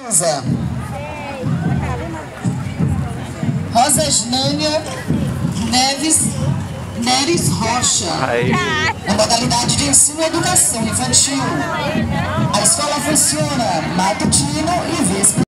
Rosa. Rosa Esnânia Neres Rocha. Na modalidade de ensino e educação infantil. A escola funciona matutino e vespertino.